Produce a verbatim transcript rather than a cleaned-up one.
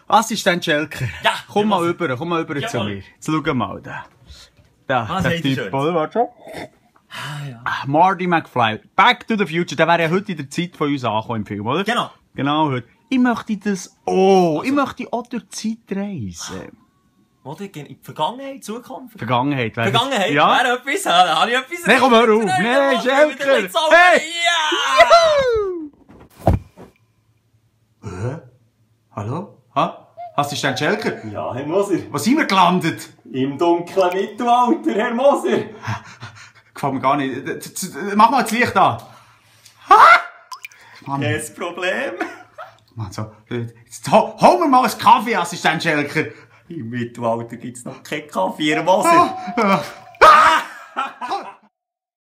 Assistent Schelker. Ja, komm mal was? rüber, komm mal rüber Jawohl. zu mir. Jetzt schau mal da. Da, Was der habt ihr Typ, schön? oder? Warte schon. Ah, ja. Ah, Marty McFly. Back to the Future. Der wäre ja heute in der Zeit von uns angekommen im Film, oder? Genau. Genau heute. Ich möchte das, oh, ich möchte auch durch die Zeit reisen. Oder in die Vergangenheit, Zukunft? Vergangenheit. wäre- Vergangenheit? Ja. Wäre etwas? Da habe ich etwas? Nein, komm, hör auf. Nein, Nein, mach Schelker. wieder ein bisschen Zauber. Hey. Ja! Hä? Hallo? Ha? Assistent Schelker? Ja, Herr Moser. Wo sind wir gelandet? Im dunklen Mittelalter, Herr Moser. Gefällt mir gar nicht. Z- z- Mach mal das Licht an. Ha? Mann, Kein Problem. Mann, so. Jetzt hol, hol mir mal einen Kaffee, Assistent Schelker. Im Mittelalter gibt's noch keinen Kaffee, Herr Moser. Ah, ah.